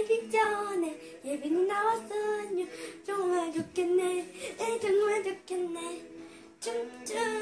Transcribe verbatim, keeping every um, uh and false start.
가기 전에 예빈이 나왔어요. 정말 좋겠네, 에, 정말 좋겠네. 춤추